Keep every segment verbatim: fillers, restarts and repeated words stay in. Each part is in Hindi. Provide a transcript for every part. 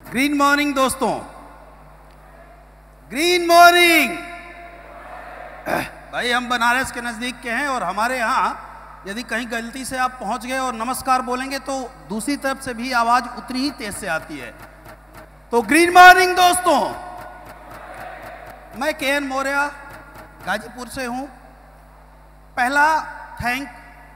ग्रीन मॉर्निंग दोस्तों, ग्रीन मॉर्निंग। भाई हम बनारस के नज़दीक के हैं और हमारे यहाँ यदि कहीं गलती से आप पहुंच गए और नमस्कार बोलेंगे तो दूसरी तरफ से भी आवाज़ उतनी ही तेज से आती है। तो ग्रीन मॉर्निंग दोस्तों, मैं के एन मौर्य गाजीपुर से हूँ। पहला थैंक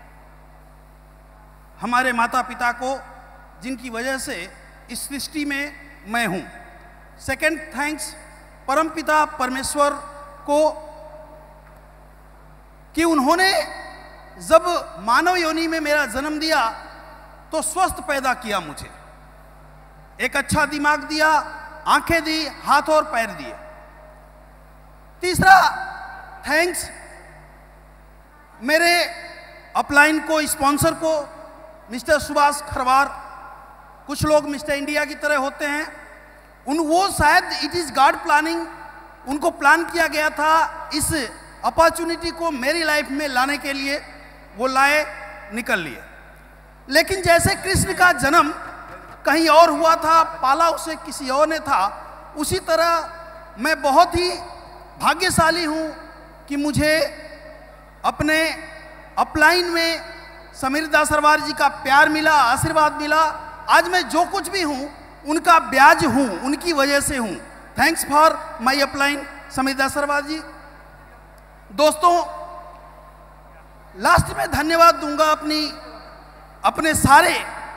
हमारे माता पिता को जिनकी वजह से इस सृष्टि में मैं हूँ। सेकंड थैंक्स परमपिता परमेश्वर को कि उन्होंने जब मानव योनि में मेरा जन्म दिया तो स्वस्थ पैदा किया, मुझे एक अच्छा दिमाग दिया, आंखें दी, हाथ और पैर दिए। तीसरा थैंक्स मेरे अपलाइन को, स्पॉन्सर को, मिस्टर सुभाष खरवार। कुछ लोग मिस्टर इंडिया की तरह होते हैं, उन वो शायद इट इज गॉड प्लानिंग, उनको प्लान किया गया था इस अपॉर्चुनिटी को मेरी लाइफ में लाने के लिए, वो लाए, निकल लिए। लेकिन जैसे कृष्ण का जन्म कहीं और हुआ था, पाला उसे किसी और ने था, उसी तरह मैं बहुत ही भाग्यशाली हूँ कि मुझे अपने अपलाइन में समीर दासरवार जी का प्यार मिला, आशीर्वाद मिला। आज मैं जो कुछ भी हूँ उनका ब्याज हूँ, उनकी वजह से हूँ। Thanks for my upline Sameer Dasarwar ji. दोस्तों, लास्ट में धन्यवाद दूंगा अपनी अपने सारे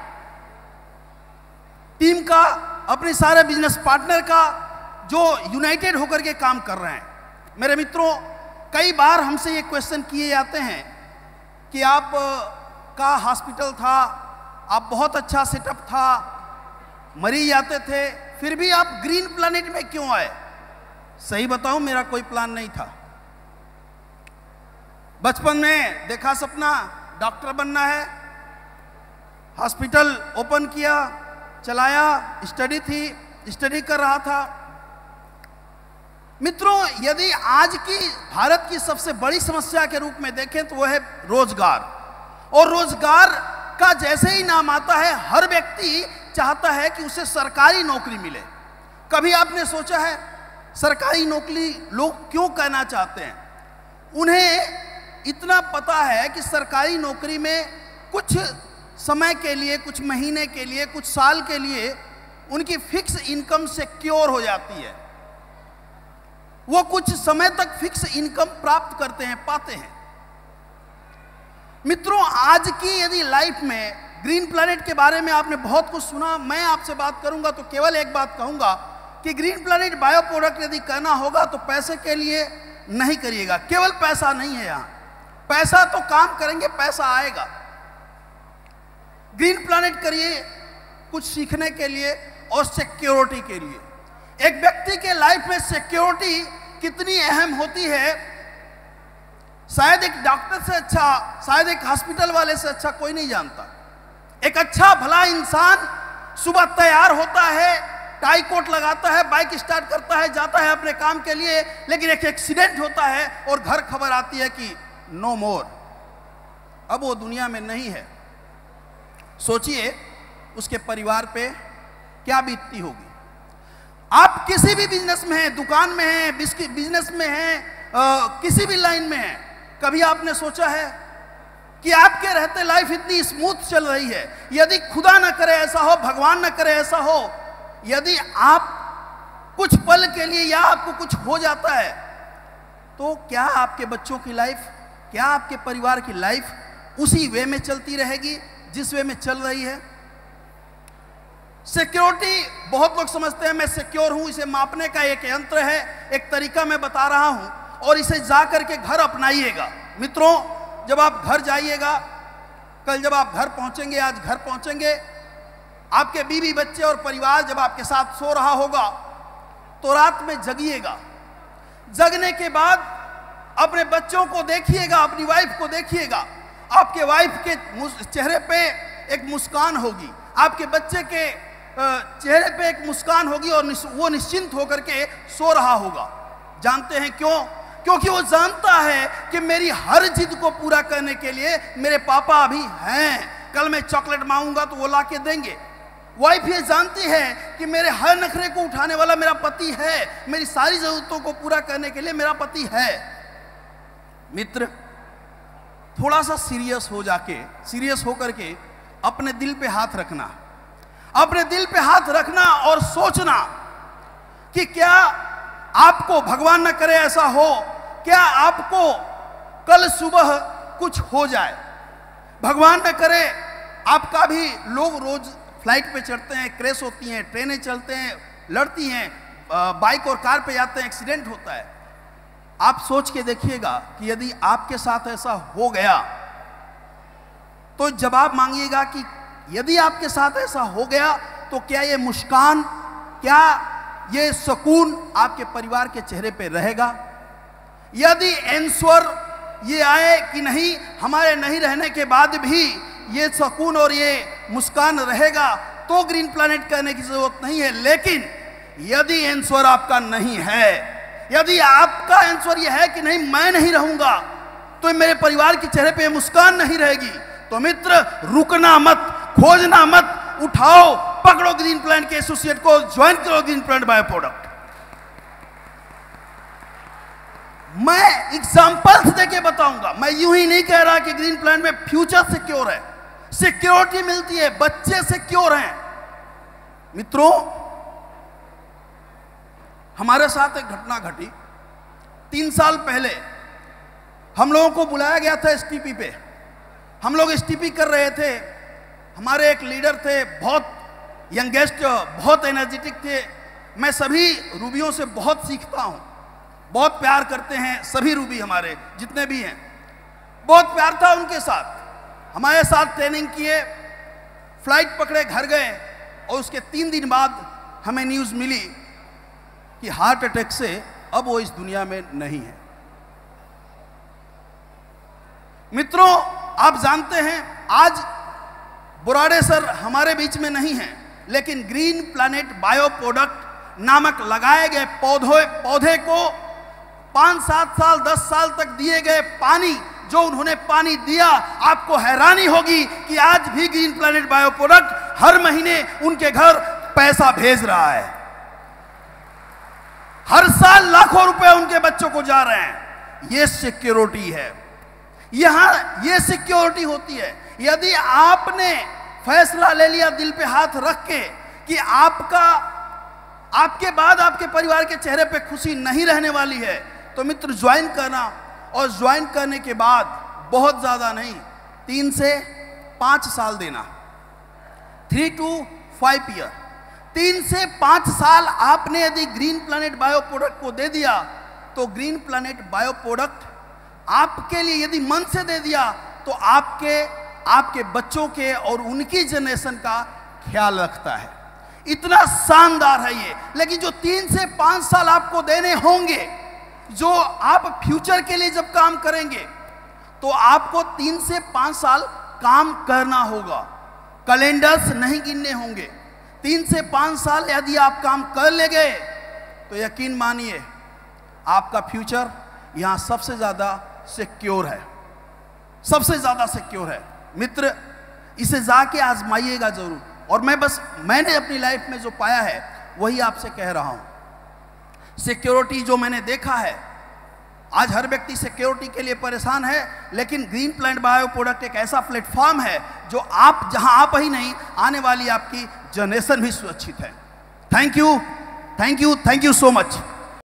टीम का, अपने सारे बिजनेस पार्टनर का जो यूनाइटेड होकर के काम कर रहे हैं। मेरे मित्रों, कई बार हमसे ये क्वेश्चन किए जाते हैं कि आप का हॉस्पिटल था, आप बहुत अच्छा सेटअप था, मरीज आते थे, फिर भी आप ग्रीन प्लैनेट में क्यों आए? सही बताऊं, मेरा कोई प्लान नहीं था। बचपन में देखा सपना डॉक्टर बनना है, हॉस्पिटल ओपन किया, चलाया, स्टडी थी, स्टडी कर रहा था। मित्रों, यदि आज की भारत की सबसे बड़ी समस्या के रूप में देखें तो वह है रोजगार। और रोजगार का जैसे ही नाम आता है, हर व्यक्ति चाहता है कि उसे सरकारी नौकरी मिले। कभी आपने सोचा है सरकारी नौकरी लोग क्यों करना चाहते हैं? उन्हें इतना पता है कि सरकारी नौकरी में कुछ समय के लिए, कुछ महीने के लिए, कुछ साल के लिए उनकी फिक्स इनकम सिक्योर हो जाती है। वो कुछ समय तक फिक्स इनकम प्राप्त करते हैं, पाते हैं। मित्रों, आज की यदि लाइफ में ग्रीन प्लैनेट के बारे में आपने बहुत कुछ सुना, मैं आपसे बात करूंगा तो केवल एक बात कहूंगा कि ग्रीन प्लैनेट बायो प्रोडक्ट यदि करना होगा तो पैसे के लिए नहीं करिएगा। केवल पैसा नहीं है यहाँ, पैसा तो काम करेंगे, पैसा आएगा। ग्रीन प्लैनेट करिए कुछ सीखने के लिए और सिक्योरिटी के लिए। एक व्यक्ति के लाइफ में सिक्योरिटी कितनी अहम होती है, शायद एक डॉक्टर से अच्छा, शायद एक हॉस्पिटल वाले से अच्छा कोई नहीं जानता। एक अच्छा भला इंसान सुबह तैयार होता है, टाई कोट लगाता है, बाइक स्टार्ट करता है, जाता है अपने काम के लिए, लेकिन एक एक्सीडेंट होता है और घर खबर आती है कि नो मोर, अब वो दुनिया में नहीं है। सोचिए उसके परिवार पे क्या बीतती होगी। आप किसी भी बिजनेस में हैं, दुकान में हैं, बिजनेस में हैं, किसी भी लाइन में हैं, कभी आपने सोचा है कि आपके रहते लाइफ इतनी स्मूथ चल रही है? यदि खुदा न करे ऐसा हो, भगवान न करे ऐसा हो, यदि आप कुछ पल के लिए या आपको कुछ हो जाता है तो क्या आपके बच्चों की लाइफ, क्या आपके परिवार की लाइफ उसी वे में चलती रहेगी जिस वे में चल रही है? सिक्योरिटी, बहुत लोग समझते हैं मैं सिक्योर हूं, इसे मापने का एक यंत्र है, एक तरीका मैं बता रहा हूं और इसे जा करके घर अपनाइएगा। मित्रों, जब आप घर जाइएगा, कल जब आप घर पहुंचेंगे, आज घर पहुंचेंगे, आपके बीवी बच्चे और परिवार जब आपके साथ सो रहा होगा तो रात में जगिएगा। जगने के बाद अपने बच्चों को देखिएगा, अपनी वाइफ को देखिएगा। आपके वाइफ के चेहरे पे एक मुस्कान होगी, आपके बच्चे के चेहरे पे एक मुस्कान होगी और वो निश्चिंत होकर के सो रहा होगा। जानते हैं क्यों? क्योंकि वो जानता है कि मेरी हर जिद को पूरा करने के लिए मेरे पापा अभी हैं। कल मैं चॉकलेट मांगूंगा तो वो ला के देंगे, वाइफ ये जानती है कि मेरे हर नखरे को उठाने वाला मेरा पति है, मेरी सारी जरूरतों को पूरा करने के लिए मेरा पति है। मित्र, थोड़ा सा सीरियस हो जाके सीरियस होकर के अपने दिल पे हाथ रखना, अपने दिल पे हाथ रखना और सोचना कि क्या आपको, भगवान न करे ऐसा हो, क्या आपको कल सुबह कुछ हो जाए, भगवान न करे आपका भी, लोग रोज फ्लाइट पे चढ़ते हैं, क्रैश होती हैं, ट्रेनें चलते हैं, लड़ती हैं, बाइक और कार पे जाते हैं, एक्सीडेंट होता है। आप सोच के देखिएगा कि यदि आपके साथ ऐसा हो गया तो जवाब मांगिएगा कि यदि आपके साथ ऐसा हो गया तो क्या ये मुस्कान, क्या ये सुकून आपके परिवार के चेहरे पे रहेगा? यदि आंसर ये आए कि नहीं, हमारे नहीं रहने के बाद भी ये सुकून और ये मुस्कान रहेगा, तो ग्रीन प्लैनेट करने की जरूरत नहीं है। लेकिन यदि आंसर आपका नहीं है, यदि आपका आंसर ये है कि नहीं मैं नहीं रहूंगा, तो मेरे परिवार के चेहरे पे मुस्कान नहीं रहेगी, तो मित्र रुकना मत, खोजना मत, उठाओ, पकड़ो ग्रीन प्लैनेट के एसोसिएट को, ज्वाइन करो ग्रीन प्लैनेट बायो प्रोडक्ट। मैं एग्जांपल्स देके बताऊंगा, मैं यूं ही नहीं कह रहा कि ग्रीन प्लैनेट में फ्यूचर सिक्योर है, सिक्योरिटी मिलती है, बच्चे सिक्योर हैं। मित्रों, हमारे साथ एक घटना घटी। तीन साल पहले हम लोगों को बुलाया गया था एसटीपी पे, हम लोग एसटीपी कर रहे थे। हमारे एक लीडर थे, बहुत यंगेस्ट, बहुत एनर्जेटिक थे। मैं सभी रूबियों से बहुत सीखता हूं, बहुत प्यार करते हैं सभी रूबी, हमारे जितने भी हैं, बहुत प्यार था उनके साथ। हमारे साथ ट्रेनिंग किए, फ्लाइट पकड़े, घर गए, और उसके तीन दिन बाद हमें न्यूज़ मिली कि हार्ट अटैक से अब वो इस दुनिया में नहीं है। मित्रों, आप जानते हैं आज बुराड़े सर हमारे बीच में नहीं हैं, लेकिन ग्रीन प्लैनेट बायो प्रोडक्ट नामक लगाए गए पौधे पौधे को पांच सात साल दस साल तक दिए गए पानी, जो उन्होंने पानी दिया, आपको हैरानी होगी कि आज भी ग्रीन प्लैनेट बायो प्रोडक्ट हर महीने उनके घर पैसा भेज रहा है। हर साल लाखों रुपए उनके बच्चों को जा रहे हैं। ये सिक्योरिटी है, यहां ये सिक्योरिटी होती है। यदि आपने फैसला ले लिया दिल पे हाथ रख के कि आपका आपके बाद आपके परिवार के चेहरे पे खुशी नहीं रहने वाली है, तो मित्र ज्वाइन करना, और ज्वाइन करने के बाद बहुत ज्यादा नहीं, तीन से पांच साल देना, थ्री टू फाइव ईयर, तीन से पांच साल आपने यदि ग्रीन प्लैनेट बायो प्रोडक्ट को दे दिया, तो ग्रीन प्लैनेट बायो प्रोडक्ट आपके लिए यदि मन से दे दिया, तो आपके आपके बच्चों के और उनकी जनरेशन का ख्याल रखता है। इतना शानदार है ये। लेकिन जो तीन से पांच साल आपको देने होंगे, जो आप फ्यूचर के लिए जब काम करेंगे, तो आपको तीन से पांच साल काम करना होगा, कैलेंडर्स नहीं गिनने होंगे। तीन से पांच साल यदि आप काम कर ले गए, तो यकीन मानिए आपका फ्यूचर यहां सबसे ज्यादा सिक्योर है, सबसे ज्यादा सिक्योर है। मित्र, इसे जाके आजमाइएगा जरूर। और मैं बस मैंने अपनी लाइफ में जो पाया है वही आपसे कह रहा हूं। सिक्योरिटी जो मैंने देखा है, आज हर व्यक्ति सिक्योरिटी के लिए परेशान है, लेकिन ग्रीन प्लैनेट बायो प्रोडक्ट एक ऐसा प्लेटफॉर्म है जो आप, जहां आप ही नहीं, आने वाली आपकी जनरेशन भी सुरक्षित है। Thank you, thank you, thank you so much.